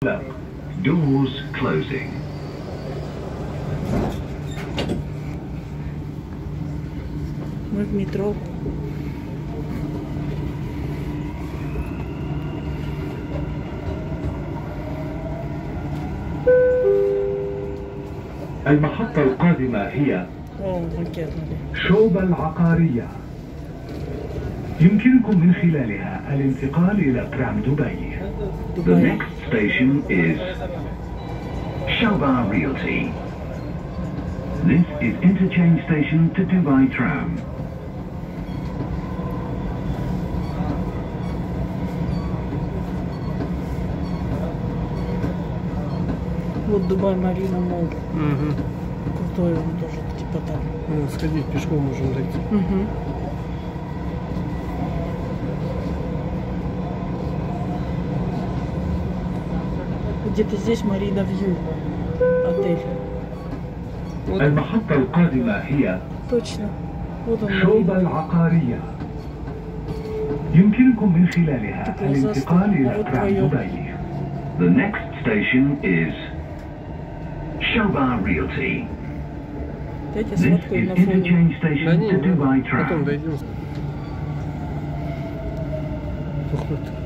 Doors closing. Мы в метро. المحطة القادمة هي شوبة العقارية. يمكنكم من خلالها الانتقال إلى ترام دبي. The next station is Shoba Realty. This is interchange station to Dubai Tram. Вот Дубай Марина мол. Крутой он тоже, типа там. Ну, сходить пешком можем дойти. Где-то здесь Марина Вью отель. المحطة القادمة هي Точно. Вот он. شوبة العقارية. يمكنكم من خلالها الانتقال إلى ترام دبي. The next station is Shoba Realty. Дайте This сфоткаю is на фоне. interchange station to Dubai Потом Tram. дойдем. Ух ты.